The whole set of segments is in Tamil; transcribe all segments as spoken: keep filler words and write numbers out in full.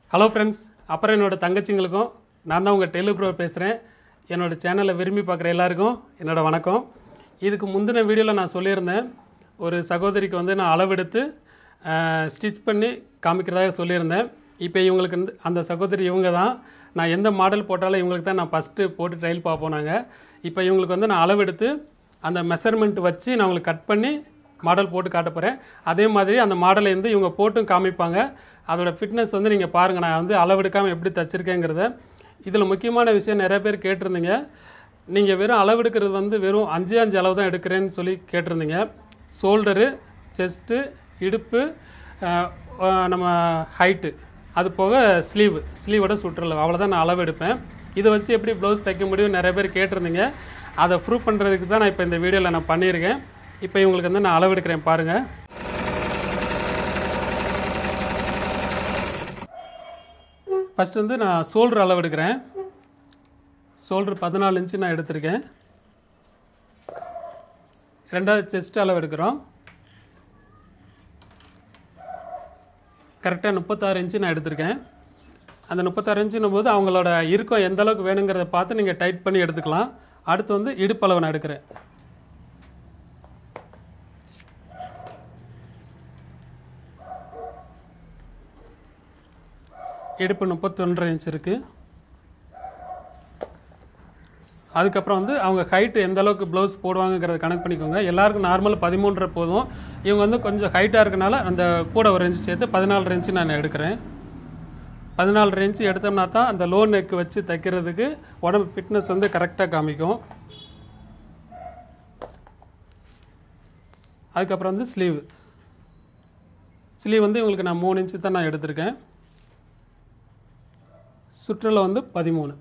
ஹலோ ஃப்ரெண்ட்ஸ், அப்புறம் என்னோட தங்கச்சிங்களுக்கும் நான் தான் உங்கள் டெய்லர் ப்ரோ பேசுகிறேன். என்னோடய சேனலை விரும்பி பார்க்குற எல்லாருக்கும் என்னோடய வணக்கம். இதுக்கு முந்தின வீடியோவில் நான் சொல்லியிருந்தேன், ஒரு சகோதரிக்கு வந்து நான் அளவெடுத்து ஸ்டிச் பண்ணி காமிக்கிறதாக சொல்லியிருந்தேன். இப்போ இவங்களுக்கு வந்து அந்த சகோதரி இவங்க தான். நான் எந்த மாடல் போட்டாலும் இவங்களுக்கு தான் நான் ஃபஸ்ட்டு போட்டு ட்ரையல் பார்ப்போம் நாங்கள். இப்போ இவங்களுக்கு வந்து நான் அளவெடுத்து அந்த மெஷர்மெண்ட் வச்சு நான் உங்களுக்கு கட் பண்ணி மாடல் போட்டு காட்ட போகிறேன். அதே மாதிரி அந்த மாடலை வந்து இவங்க போட்டும் காமிப்பாங்க. அதோடய ஃபிட்னஸ் வந்து நீங்கள் பாருங்கள், நான் வந்து அளவெடுக்காமல் எப்படி தச்சுருக்கேங்கிறத. இதில் முக்கியமான விஷயம், நிறைய பேர் கேட்டிருந்தீங்க, நீங்கள் வெறும் அளவெடுக்கிறது வந்து வெறும் அஞ்சு அஞ்சு அளவு தான் எடுக்கிறேன்னு சொல்லி கேட்டிருந்தீங்க. ஷோல்டரு, செஸ்ட்டு, இடுப்பு, நம்ம ஹைட்டு, அது போக ஸ்லீவ் ஸ்லீவோட சுற்றளவு, அவ்வளோதான் நான் அளவு எடுப்பேன். இதை வச்சு எப்படி ப்ளவுஸ் தைக்க முடியும் நிறைய பேர் கேட்டிருந்தீங்க. அதை ப்ரூவ் பண்ணுறதுக்கு தான் நான் இப்போ இந்த வீடியோவில் நான் பண்ணியிருக்கேன். இப்போ இவங்களுக்கு வந்து நான் அளவு எடுக்கிறேன் பாருங்கள். ஃபஸ்ட்டு வந்து நான் ஷோல்டர் அளவு எடுக்கிறேன். ஷோல்டர் பதினாலு இன்ச்சு நான் எடுத்திருக்கேன். ரெண்டாவது செஸ்ட் அளவு எடுக்கிறோம். கரெக்டாக முப்பத்தாறு இன்ச்சு நான் எடுத்திருக்கேன். அந்த முப்பத்தாறு இன்ச்சுன்னும் போது அவங்களோட இறுக்கம் எந்த அளவுக்கு வேணுங்கிறத பார்த்து நீங்கள் டைட் பண்ணி எடுத்துக்கலாம். அடுத்து வந்து இடுப்பு அளவு நான் எடுக்கிறேன். இடுப்பு முப்பத்தொன்றரை இன்ச் இருக்குது. அதுக்கப்புறம் வந்து அவங்க ஹைட்டு எந்த அளவுக்கு ப்ளவுஸ் போடுவாங்கங்கிறத கணக்கு பண்ணிக்கோங்க. எல்லாருக்கும் நார்மல் பதிமூன்றரை போதும். இவங்க வந்து கொஞ்சம் ஹைட்டாக இருக்கனால அந்த கூட ஒரு இன்ச்சு சேர்த்து பதினாலரை இன்ச்சு நான் எடுக்கிறேன். பதினாலரை இன்ச்சு எடுத்தோம்னா தான் அந்த லோ நெக் வச்சு தைக்கிறதுக்கு உடம்பு ஃபிட்னஸ் வந்து கரெக்டாக காமிக்கும். அதுக்கப்புறம் வந்து ஸ்லீவ் ஸ்லீவ் வந்து இவங்களுக்கு நான் மூணு இன்ச்சு தான் நான் எடுத்திருக்கேன். சுற்றளவு வந்து பதிமூணு.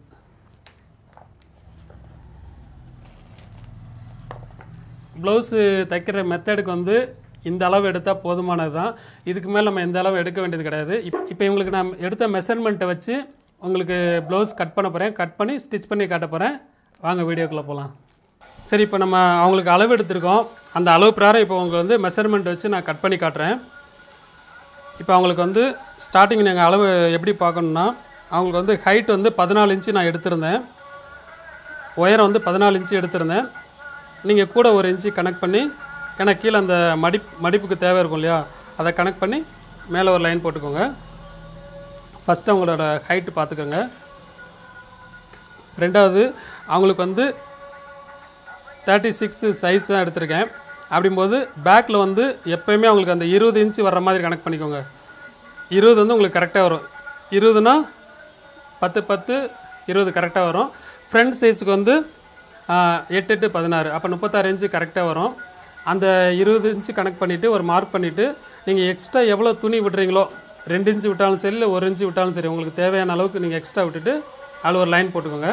ப்ளவுஸு தைக்கிற மெத்தடுக்கு வந்து இந்த அளவு எடுத்தால் போதுமானது தான். இதுக்கு மேலே நம்ம எந்த அளவு எடுக்க வேண்டியது கிடையாது. இப் இப்போ இவங்களுக்கு நான் எடுத்த மெஷர்மெண்ட்டை வச்சு உங்களுக்கு ப்ளவுஸ் கட் பண்ண போகிறேன். கட் பண்ணி ஸ்டிச் பண்ணி காட்ட போகிறேன். வாங்க வீடியோக்குள்ளே போகலாம். சரி, இப்போ நம்ம அவங்களுக்கு அளவு எடுத்திருக்கோம். அந்த அளவு பிரகாரம் இப்போ உங்களுக்கு வந்து மெஷர்மெண்ட் வச்சு நான் கட் பண்ணி காட்டுறேன். இப்போ அவங்களுக்கு வந்து ஸ்டார்டிங் நீங்கள் அளவு எப்படி பார்க்கணுன்னா, அவங்களுக்கு வந்து ஹைட் வந்து பதினாலு இன்ச்சு நான் எடுத்திருந்தேன். உயரம் வந்து பதினாலு இன்ச்சு எடுத்திருந்தேன். நீங்கள் கூட ஒரு இன்ச்சு கனெக்ட் பண்ணி, ஏன்னா கீழே அந்த மடிப் மடிப்புக்கு தேவை இருக்கும் இல்லையா, அதை கனெக்ட் பண்ணி மேலே ஒரு லைன் போட்டுக்கோங்க. ஃபஸ்ட்டு அவங்களோட ஹைட்டு பார்த்துக்கோங்க. ரெண்டாவது அவங்களுக்கு வந்து தேர்ட்டி சிக்ஸ் சைஸ் தான் எடுத்திருக்கேன். அப்படிங்கும்போது பேக்கில் வந்து எப்போயுமே அவங்களுக்கு அந்த இருபது இன்ச்சு வர்ற மாதிரி கனெக்ட் பண்ணிக்கோங்க. இருபது வந்து உங்களுக்கு கரெக்டாக வரும். இருபதுனா பத்து பத்து இருபது கரெக்டாக வரும். ஃப்ரண்ட் சைஸுக்கு வந்து எட்டு எட்டு பதினாறு, அப்போ முப்பத்தாறு இன்ச்சு கரெக்டாக வரும். அந்த இருபது இன்ச்சு கனெக்ட் பண்ணிவிட்டு ஒரு மார்க் பண்ணிவிட்டு, நீங்கள் எக்ஸ்ட்ரா எவ்வளோ துணி விட்றீங்களோ, ரெண்டு இன்ச்சு விட்டாலும் சரி, இல்லை ஒரு இன்ச்சு விட்டாலும் சரி, உங்களுக்கு தேவையான அளவுக்கு நீங்கள் எக்ஸ்ட்ரா விட்டுட்டு அதில் ஒரு லைன் போட்டுக்கோங்க.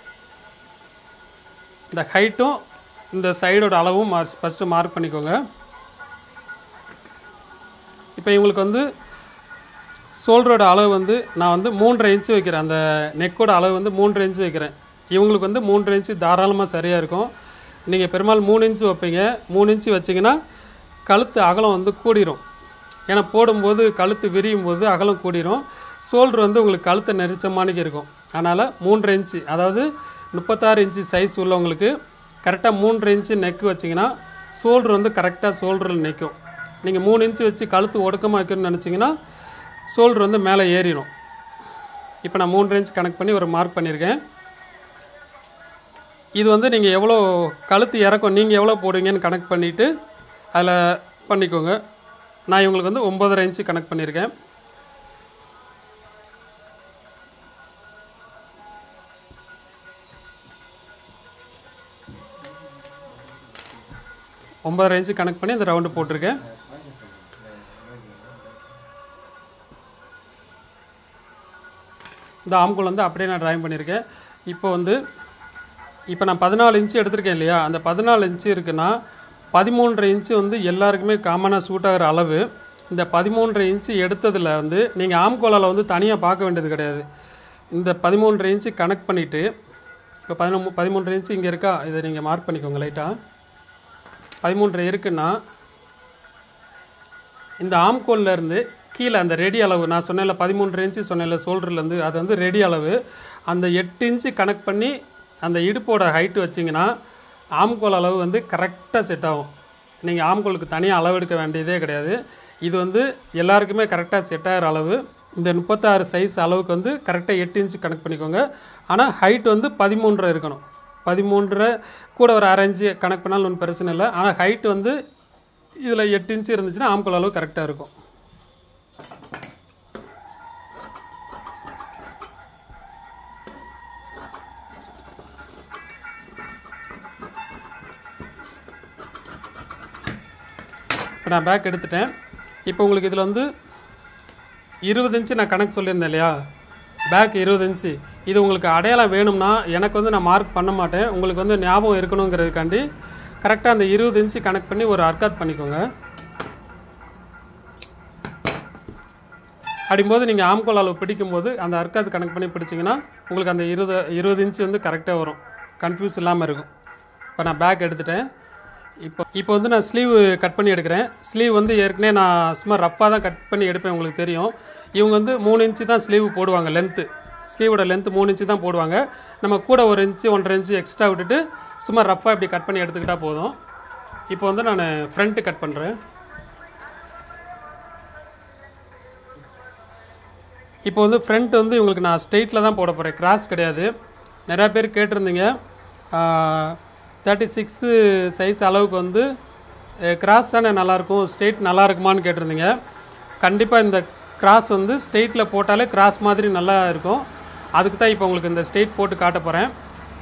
இந்த ஹைட்டும் இந்த சைடோட அளவும் மார்க் ஃபஸ்ட்டு மார்க் பண்ணிக்கோங்க. இப்போ இவங்களுக்கு வந்து ஷோல்டரோட அளவு வந்து நான் வந்து மூன்றரை இன்ச்சு வைக்கிறேன். அந்த நெக்கோட அளவு வந்து மூன்றரை இன்ச்சு வைக்கிறேன். இவங்களுக்கு வந்து மூன்றரை இன்ச்சு தாராளமாக சரியாக இருக்கும். நீங்கள் பெரும்பாலும் மூணு இன்ச்சு வைப்பீங்க. மூணு இன்ச்சு வச்சிங்கன்னா கழுத்து அகலம் வந்து கூடிரும். ஏன்னா போடும்போது கழுத்து விரியும் போது அகலம் கூடிரும். ஷோல்டர் வந்து உங்களுக்கு கழுத்தை நெரிச்சமானிக்கு இருக்கும். அதனால் மூன்றரை இன்ச்சு, அதாவது முப்பத்தாறு இன்ச்சு சைஸ் உள்ளவங்களுக்கு கரெக்டாக மூன்றரை இன்ச்சு நெக்கு வச்சிங்கன்னா ஷோல்டர் வந்து கரெக்டாக ஷோல்டரில் நிற்கும். நீங்கள் மூணு இன்ச்சு வச்சு கழுத்து ஒடுக்கமாக வைக்கணும்னு நினச்சிங்கன்னா ஷோல்டர் வந்து மேலே ஏறிடும். இப்போ நான் மூன்றரை இன்ச் கனெக்ட் பண்ணி ஒரு மார்க் பண்ணியிருக்கேன். இது வந்து நீங்கள் எவ்வளோ கழுத்து இறக்கும், நீங்கள் எவ்வளோ போடுவீங்கன்னு கனெக்ட் பண்ணிவிட்டு அதில் பண்ணிக்கோங்க. நான் இவங்களுக்கு வந்து ஒம்பதரை இன்ச்சு கனெக்ட் பண்ணியிருக்கேன். ஒம்பதரை இன்ச்சு கனெக்ட் பண்ணி இந்த ரவுண்டு போட்டிருக்கேன். இந்த ஆம்கோல் வந்து அப்படியே நான் ட்ராயிங் பண்ணியிருக்கேன். இப்போ வந்து இப்போ நான் பதினாலு இன்ச்சு எடுத்திருக்கேன் இல்லையா, அந்த பதினாலு இன்ச்சு இருக்குன்னா பதிமூன்றரை இன்ச்சு வந்து எல்லாருக்குமே காமனாக சூட் ஆகிற அளவு. இந்த பதிமூன்றரை இன்ச்சு எடுத்ததில் வந்து நீங்கள் ஆம்கோலால் வந்து தனியாக பார்க்க வேண்டியது கிடையாது. இந்த பதிமூன்றரை இன்ச்சு கனெக்ட் பண்ணிவிட்டு, இப்போ பதினொன்று பதிமூன்றரை இன்ச்சு இங்கே இருக்கா, இதை நீங்கள் மார்க் பண்ணிக்கோங்க லைட்டாக. பதிமூன்றரை இருக்குன்னா இந்த ஆம்கோல்லேருந்து கீழே அந்த ரெடி அளவு நான் சொன்னேன்ல பதிமூன்று இன்ச்சு சொன்னேன்ல ஷோல்டர்லேருந்து அது வந்து ரெடி அளவு அந்த எட்டு இன்ச்சு கனெக்ட் பண்ணி அந்த இடுப்போட ஹைட்டு வச்சிங்கன்னா ஆம்கோல் அளவு வந்து கரெக்டாக செட் ஆகும். நீங்கள் ஆம்கோலுக்கு தனியாக அளவு எடுக்க வேண்டியதே கிடையாது. இது வந்து எல்லாருக்குமே கரெக்டாக செட் ஆகிற அளவு. இந்த முப்பத்தாறு சைஸ் அளவுக்கு வந்து கரெக்டாக எட்டு இன்ச்சு கனெக்ட் பண்ணிக்கோங்க. ஆனால் ஹைட் வந்து பதிமூன்றரை இருக்கணும். பதிமூன்றரை கூட ஒரு அரை இன்ச்சு கனெக்ட் பண்ணாலும் ஒன்றும் பிரச்சனை இல்லை. ஆனால் ஹைட் வந்து இதில் எட்டு இன்ச்சு இருந்துச்சுன்னா ஆம்கோல் அளவு கரெக்டாக இருக்கும். இப்போ நான் பேக் எடுத்துட்டேன். இப்போ உங்களுக்கு இதில் வந்து இருபது இன்ச்சு நான் கணக்கு சொல்லியிருந்தேன் இல்லையா, பேக் இருபது இன்ச்சு. இது உங்களுக்கு அடையாளம் வேணும்னா எனக்கு வந்து நான் மார்க் பண்ண மாட்டேன், உங்களுக்கு வந்து ஞாபகம் இருக்கணுங்கிறதுக்காண்டி கரெக்டாக அந்த இருபது இன்ச்சு கனெக்ட் பண்ணி ஒரு அர்க்காத் பண்ணிக்கோங்க. அப்படிங்கும்போது நீங்கள் ஆம்கோல் அளவு பிடிக்கும்போது அந்த அர்க்காத் கனெக்ட் பண்ணி பிடிச்சிங்கன்னா உங்களுக்கு அந்த இருபது இருபது இன்ச்சு வந்து கரெக்டாக வரும், கன்ஃபியூஸ் இல்லாமல் இருக்கும். இப்போ நான் பேக் எடுத்துட்டேன். இப்போ இப்போ வந்து நான் ஸ்லீவ் கட் பண்ணி எடுக்கிறேன். ஸ்லீவ் வந்து ஏற்கனவே நான் சும்மா ரஃப்பாக தான் கட் பண்ணி எடுப்பேன், உங்களுக்கு தெரியும். இவங்க வந்து மூணு இன்ச்சு தான் ஸ்லீவ் போடுவாங்க, லென்த்து ஸ்லீவோட லென்த்து மூணு இன்ச்சு தான் போடுவாங்க. நம்ம கூட ஒரு இன்ச்சு ஒன்றரை இன்ச்சு எக்ஸ்ட்ரா விட்டுட்டு சும்மா ரஃப்பாக இப்படி கட் பண்ணி எடுத்துக்கிட்டால் போதும். இப்போ வந்து நான் ஃப்ரண்ட்டு கட் பண்ணுறேன். இப்போ வந்து ஃப்ரண்ட் வந்து இவங்களுக்கு நான் ஸ்ட்ரெயிட்டில் தான் போட போகிறேன், கிராஸ் கிடையாது. நிறையா பேர் கேட்டிருந்தீங்க தேர்ட்டி சிக்ஸு சைஸ் அளவுக்கு வந்து கிராஸ் தானே நல்லாயிருக்கும், ஸ்ட்ரெயிட் நல்லா இருக்குமான்னு கேட்டிருந்தீங்க. கண்டிப்பாக இந்த கிராஸ் வந்து ஸ்ட்ரெயிட்டில் போட்டாலே கிராஸ் மாதிரி நல்லா இருக்கும். அதுக்கு தான் இப்போ உங்களுக்கு இந்த ஸ்ட்ரெயிட் போட்டு காட்ட போகிறேன்.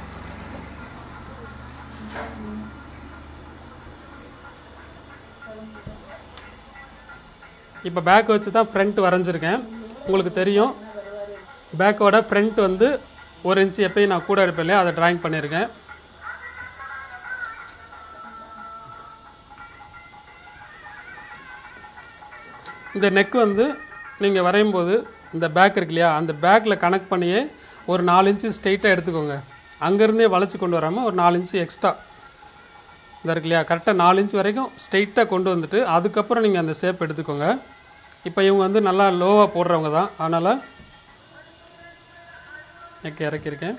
இப்போ பேக் வச்சு தான் ஃப்ரண்ட் வரைஞ்சிருக்கேன். உங்களுக்கு தெரியும் பேக்கோட ஃப்ரண்ட் வந்து ஒரு இன்ச்சு எப்பயும் நான் கூட எடுப்பேன் இல்லையா, அதை ட்ராயிங் பண்ணியிருக்கேன். இந்த நெக் வந்து நீங்கள் வரையும் போது இந்த பேக் இருக்கு இல்லையா, அந்த பேக்கில் கனெக்ட் பண்ணியே ஒரு நாலு இன்ச்சு ஸ்ட்ரெயிட்டாக எடுத்துக்கோங்க. அங்கேருந்தே வளைச்சி கொண்டு வராமல் ஒரு நாலு இன்ச்சு எக்ஸ்ட்ரா இந்த இருக்கு இல்லையா, கரெக்டாக நாலு இன்ச்சு வரைக்கும் ஸ்ட்ரெயிட்டாக கொண்டு வந்துட்டு அதுக்கப்புறம் நீங்கள் அந்த ஷேப் எடுத்துக்கோங்க. இப்போ இவங்க வந்து நல்லா லோவாக போடுறவங்க தான், அதனால் நெக் இறக்கியிருக்கேன்.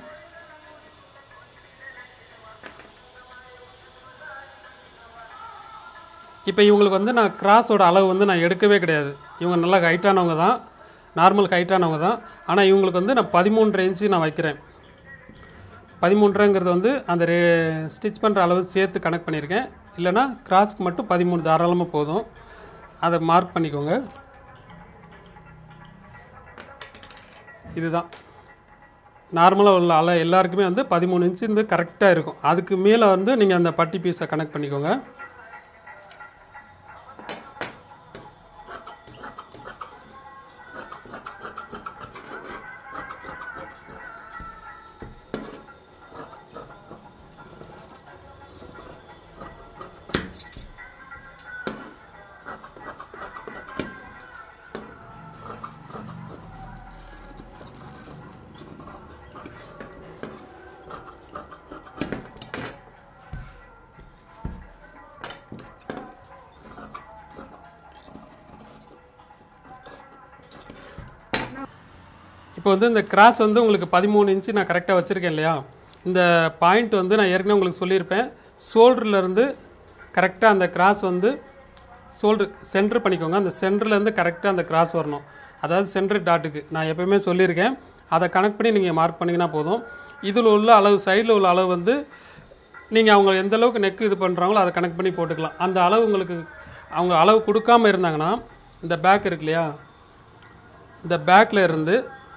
இப்போ இவங்களுக்கு வந்து நான் கிராஸோட அளவு வந்து நான் எடுக்கவே கிடையாது. இவங்க நல்லா ஹைட்டானவங்க தான், நார்மல் ஹைட்டானவங்க தான். ஆனால் இவங்களுக்கு வந்து நான் பதிமூன்றரை இன்ச்சு நான் வைக்கிறேன். பதிமூன்றுங்கிறது வந்து அந்த ஸ்டிச் பண்ணுற அளவு சேர்த்து கனெக்ட் பண்ணியிருக்கேன். இல்லைனா கிராஸ்க்கு மட்டும் பதிமூணு தாராளமாக போதும், அதை மார்க் பண்ணிக்கோங்க. இதுதான் நார்மலாக உள்ள அளவு, எல்லாருக்குமே வந்து பதிமூணு இன்ச்சு வந்து கரெக்டாக இருக்கும். அதுக்கு மேலே வந்து நீங்கள் அந்த பட்டி பீஸை கனெக்ட் பண்ணிக்கோங்க. இப்போ வந்து இந்த கிராஸ் வந்து உங்களுக்கு பதிமூணு இன்ச்சு நான் கரெக்டாக வச்சுருக்கேன் இல்லையா. இந்த பாயிண்ட் வந்து நான் ஏற்கனவே உங்களுக்கு சொல்லியிருப்பேன், ஷோல்டர்லேருந்து கரெக்டாக அந்த கிராஸ் வந்து ஷோல்டர் சென்டர் பண்ணிக்கோங்க. அந்த சென்டர்லேருந்து கரெக்டாக அந்த கிராஸ் வரணும், அதாவது சென்டர் டாட்டுக்கு நான் எப்போயுமே சொல்லியிருக்கேன். அதை கனெக்ட் பண்ணி நீங்கள் மார்க் பண்ணிங்கன்னா போதும். இதில் உள்ள அளவு சைடில் உள்ள அளவு வந்து நீங்கள் அவங்க எந்த அளவுக்கு நெக்கு இது பண்ணுறாங்களோ அதை கனெக்ட் பண்ணி போட்டுக்கலாம். அந்த அளவு உங்களுக்கு அவங்க அளவு கொடுக்காமல் இருந்தாங்கன்னா இந்த பேக் இருக்கு இல்லையா, இந்த பேக்கில் இருந்து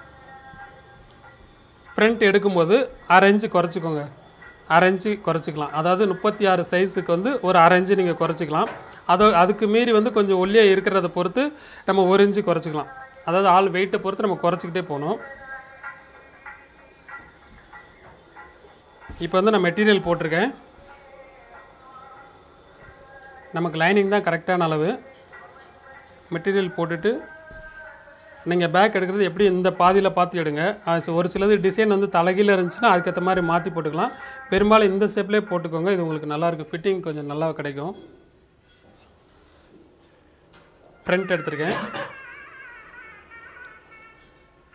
ஃப்ரண்ட் எடுக்கும்போது அரை இன்ச்சு குறைச்சிக்கோங்க. அரை இன்ச்சு குறைச்சிக்கலாம், அதாவது முப்பத்தி ஆறு சைஸுக்கு வந்து ஒரு அரை இன்ச்சு நீங்கள் குறைச்சிக்கலாம். அதை அதுக்கு மீறி வந்து கொஞ்சம் ஒல்லியாக இருக்கிறத பொறுத்து நம்ம ஒரு இன்ச்சு குறைச்சிக்கலாம். அதாவது ஆள் வெயிட்டை பொறுத்து நம்ம குறைச்சிக்கிட்டே போகணும். இப்போ வந்து நான் மெட்டீரியல் போட்டிருக்கேன். நமக்கு லைனிங் தான் கரெக்டான அளவு. மெட்டீரியல் போட்டுட்டு நீங்கள் பேக் எடுக்கிறது எப்படி இந்த பாதியில் பார்த்து எடுங்க. ஒரு சிலது டிசைன் வந்து தலைகீழ இருந்துச்சுன்னா அதுக்கேற்ற மாதிரி மாற்றி போட்டுக்கலாம். பெரும்பாலும் இந்த ஷேப்லேயே போட்டுக்கோங்க, இது உங்களுக்கு நல்லாயிருக்கும், ஃபிட்டிங் கொஞ்சம் நல்லா கிடைக்கும். ஃப்ரண்ட் எடுத்துருக்கேன்.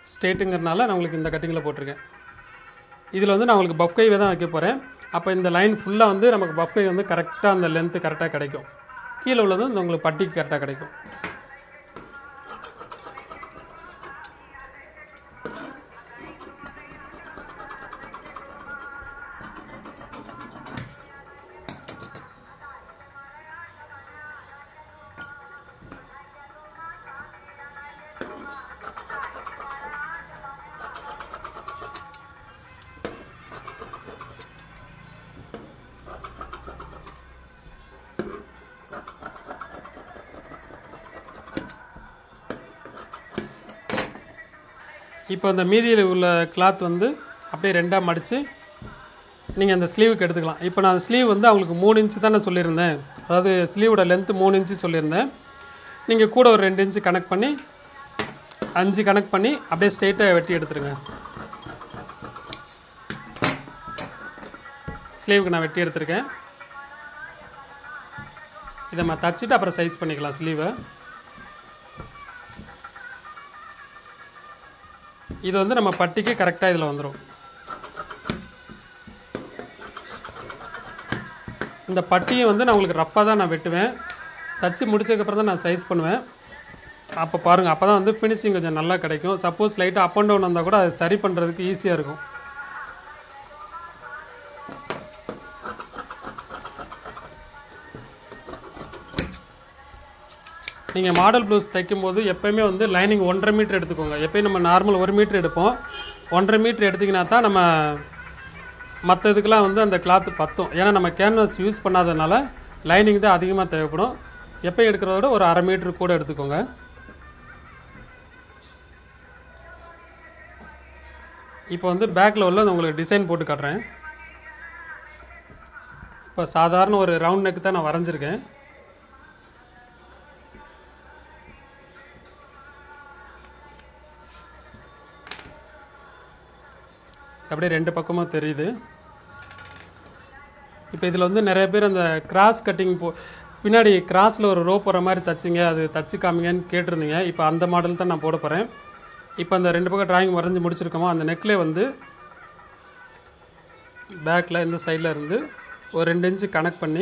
ஸ்ட்ரெயிட்டுங்கிறனால நான் உங்களுக்கு இந்த கட்டிங்கில் போட்டிருக்கேன். இதில் வந்து நான் உங்களுக்கு பஃப் கைவே தான் வைக்க போகிறேன். அப்போ இந்த லைன் ஃபுல்லாக வந்து நமக்கு பஃப் கை வந்து கரெக்டாக அந்த லென்த்து கரெக்டாக கிடைக்கும். கீழே உள்ளதும் இந்த உங்களுக்கு பட்டிக்கு கரெக்டாக கிடைக்கும். இப்போ அந்த மீதியில் உள்ள கிளாத் வந்து அப்படியே ரெண்டாக மடித்து நீங்கள் அந்த ஸ்லீவுக்கு எடுத்துக்கலாம். இப்போ நான் ஸ்லீவ் வந்து அவங்களுக்கு மூணு இன்ச்சு தான் நான் சொல்லியிருந்தேன். அதாவது ஸ்லீவோட லென்த்து மூணு இன்ச்சு சொல்லியிருந்தேன். நீங்கள் கூட ஒரு ரெண்டு இன்ச்சு கனெக்ட் பண்ணி அஞ்சு கனெக்ட் பண்ணி அப்படியே ஸ்ட்ரெயிட்டாக வெட்டி எடுத்துருங்க. ஸ்லீவுக்கு நான் வெட்டி எடுத்துருக்கேன். இதை நம்ம தச்சுட்டு அப்புறம் சைஸ் பண்ணிக்கலாம் ஸ்லீவை. இது வந்து நம்ம பட்டிக்கு கரெக்டாக இதில் வந்துடும். இந்த பட்டியை வந்து நான் உங்களுக்கு ரஃப்பாக தான் நான் வெட்டுவேன். தச்சு முடிச்சதுக்கப்புறம் தான் நான் சைஸ் பண்ணுவேன். அப்போ பாருங்கள், அப்போ தான் வந்து ஃபினிஷிங் கொஞ்சம் நல்லா கிடைக்கும். சப்போஸ் லைட்டாக அப் அண்ட் டவுன் வந்தால் கூட அது சரி பண்ணுறதுக்கு ஈஸியாக இருக்கும். நீங்கள் மாடல் ப்ளவுஸ் தைக்கும்போது எப்போயுமே வந்து லைனிங் ஒன்றரை மீட்டர் எடுத்துக்கோங்க. எப்போயும் நம்ம நார்மல் ஒரு மீட்ரு எடுப்போம். ஒன்றரை மீட்ரு எடுத்திங்கன்னா தான் நம்ம மற்ற இதுக்கெலாம் வந்து அந்த கிளாத்து பத்தும். ஏன்னா நம்ம கேன்வாஸ் யூஸ் பண்ணாததுனால லைனிங் தான் அதிகமாக தேவைப்படும். எப்போயும் எடுக்கிறத விட ஒரு அரை மீட்ரு கூட எடுத்துக்கோங்க. இப்போ வந்து பேக்கில் உள்ள உங்களுக்கு டிசைன் போட்டு காட்டுறேன். இப்போ சாதாரண ஒரு ரவுண்ட் நெக் தான் நான் வரைஞ்சிருக்கேன். அப்படியே ரெண்டு பக்கமும் தெரியுது. இப்போ இதில் வந்து நிறைய பேர் அந்த கிராஸ் கட்டிங் போ பின்னாடி கிராஸில் ஒரு ரோப் போகிற மாதிரி தச்சிங்க, அது தச்சு காமிங்கன்னு கேட்டிருந்தீங்க. இப்போ அந்த மாடல் தான் நான் போட போகிறேன். இப்போ அந்த ரெண்டு பக்கம் டிராயிங் வரைஞ்சி முடிச்சிருக்கோமோ அந்த நெக்லேயே வந்து பேக்கில் இந்த சைடில் இருந்து ஒரு ரெண்டு இன்ச்சு கனெக்ட் பண்ணி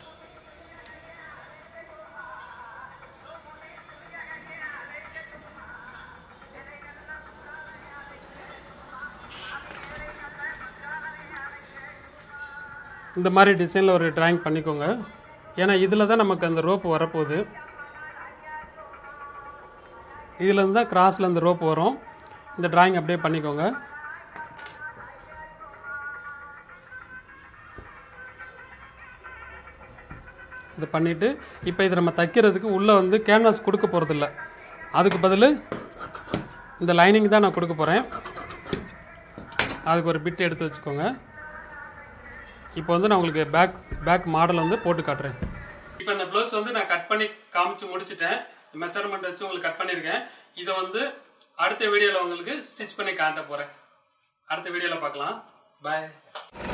இந்த மாதிரி டிசைனில் ஒரு டிராயிங் பண்ணிக்கோங்க. ஏன்னா இதில் தான் நமக்கு அந்த ரோப்பு வரப்போகுது. இதிலேருந்து தான் கிராஸில் அந்த ரோப்பு வரும். இந்த டிராயிங் அப்படியே பண்ணிக்கோங்க. இதை பண்ணிவிட்டு இப்போ இதை நம்ம தைக்கிறதுக்கு உள்ளே வந்து கேன்வாஸ் கொடுக்க போகிறதில்ல. அதுக்கு பதில் இந்த லைனிங் தான் நான் கொடுக்க போகிறேன். அதுக்கு ஒரு பிட் எடுத்து வச்சுக்கோங்க. இப்போ வந்து நான் உங்களுக்கு பேக் பேக் மாடல் வந்து போட்டு காட்டுறேன். இப்போ இந்த ப்ளவுஸ் வந்து நான் கட் பண்ணி காமிச்சு முடிச்சுட்டேன். மெஷர்மெண்ட் வச்சு உங்களுக்கு கட் பண்ணியிருக்கேன். இதை வந்து அடுத்த வீடியோவில் உங்களுக்கு ஸ்டிச் பண்ணி காட்ட போகிறேன். அடுத்த வீடியோவில் பார்க்கலாம். பாய்.